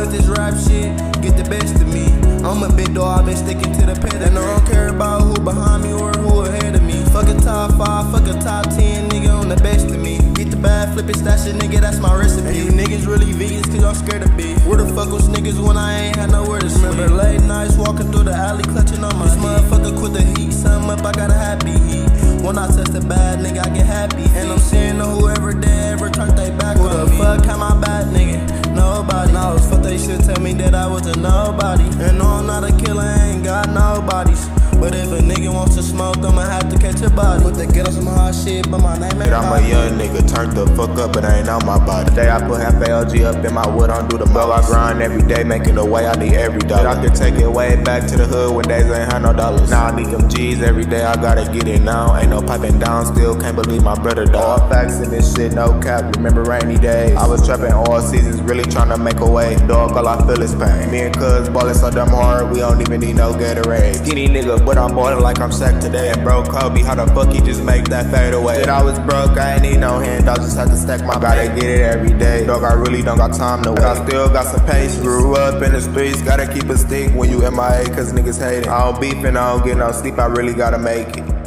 with this rap shit get the best of me. I'm a big dog, I've been sticking to the pen, and I don't care about who behind me or who ahead of me. Fuck a top 5, fuck a top 10, nigga on the best of me. Get the bag, flip it, stash it, nigga, that's my recipe. And you niggas really vegans cause y'all scared of beef. Where the fuck was niggas when I ain't had nowhere to sleep? Remember late nights walking through the alley clutching on my This motherfucker quit the heat, something up, I got a happy heat. When I touch the bad, nigga, I get happy. And I'm seeing whoever they ever turned they back on me. Who the fuck had my bad, nigga? Nobody knows. Fuck, they should tell me that I was a nobody. And no, I'm not a killer, I ain't got nobodies. But if a nigga wants to smoke, I'ma have to catch a body. Put the get on some hard shit, but my name ain't I'm a young nigga, turned the fuck up, but I ain't on my body. Today I put half LG up in my wood, I do the mo. I grind every day, making the way, I need every dollar. I can take it way back to the hood when days ain't had no dollars. Now I need them G's every day, I gotta get it now. Ain't no piping down, still can't believe my brother died. All facts in this shit, no cap, remember rainy days. I was trapping all seasons, really trying to make a way. Dog, all I feel is pain. Me and cuz ballin' so dumb hard, we don't even need no Gatorade. Skinny nigga, but I'm ballin' like I'm Shaq today. And bro, Kobe, how the fuck he just make that fade away? Shit, I was broke, I ain't need no hand, I just had to stack my gotta get it every day. Dog, I really don't got time to wait. I still got some patience. Grew up in the streets, gotta keep a stick when you MIA, cause niggas hating. I don't beef and I don't get no sleep, I really gotta make it.